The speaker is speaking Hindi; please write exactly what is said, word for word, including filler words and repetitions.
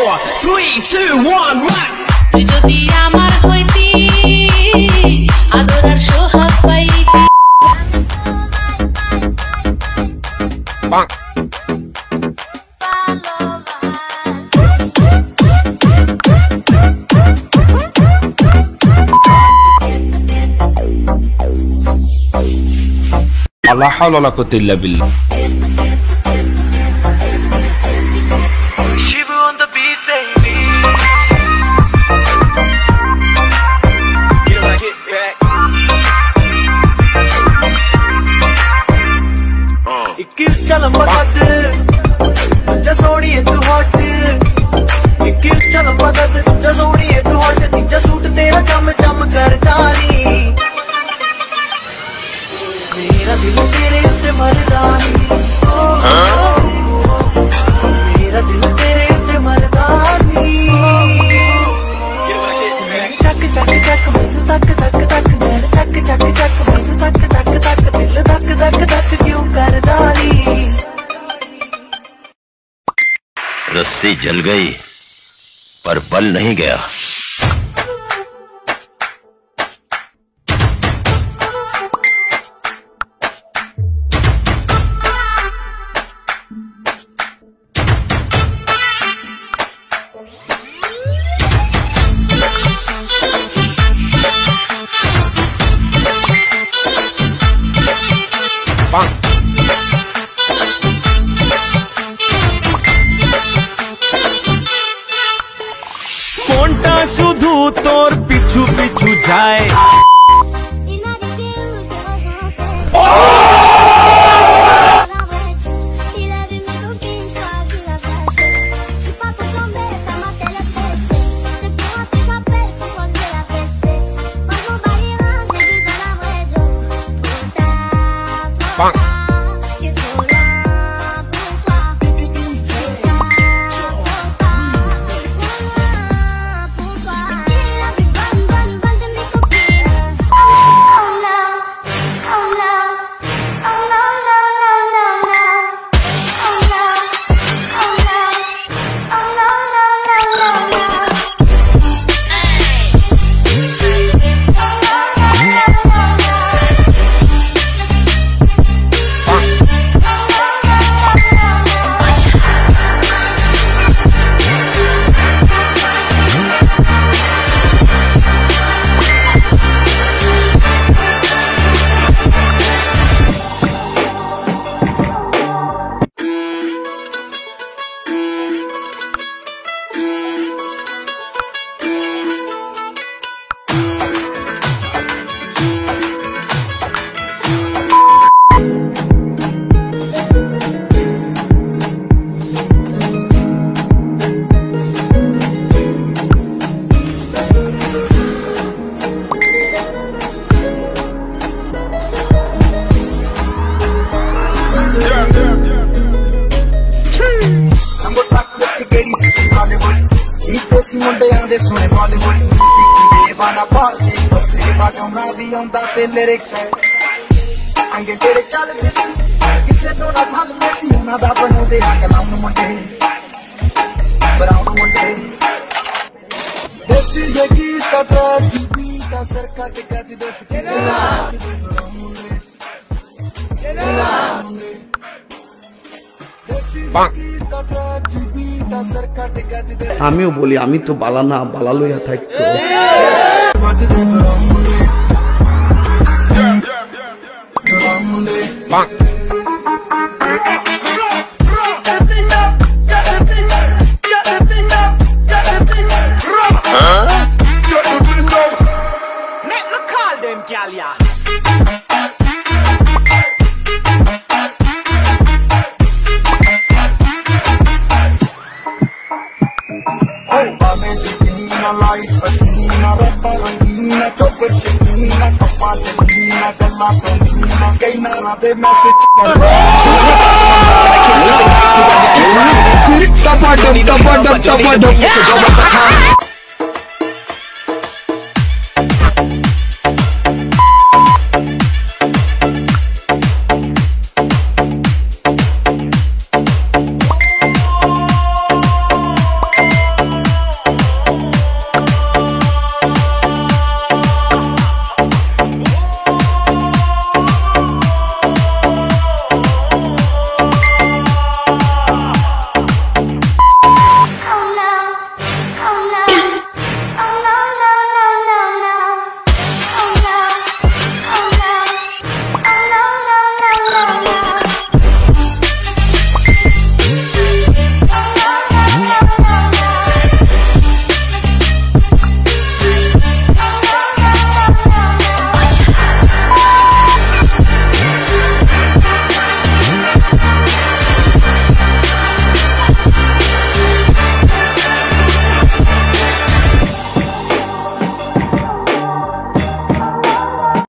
four, three, two, one, rock. তুই যদি আমার হইতি আদরার সোহাগ পাইতি لا حول ولا قوة إلا بالله. चल मगद तुझा सोनी है तू हॉट चल मगद तुझा सोनी है तू हॉट तीजा सूट तेरा चम चम करता नी मेरा दिल तेरे उत्ते मरदा नी मेरा दिल तेरे उत्ते मरदा नी चक चक चक मैनू तक तक तक मैं चक चक चक मैनू तक तक तक दिल धक धक धक क्यों करदा नी रस्सी जल गई पर बल नहीं गया। কোনটা শুধু তোর পিছু পিছু যায় सुने बॉलीवुड दीवाना पार्टी बागों भी आंदा ते लिरिक्स अंगे तेरे चल किसे तो ना भल में सी ना दा बनू दे कलाम मुंडे ब्राउन मुंडे देसी जगी कटा जीबी का सरका के गज दस के আমিও বলি আমি তো বালা না বালা লইয়া থাকতো life fascina, roba rangina, chopper china, papa china, galla panina, kay nara de message tapadum tapadum tapadum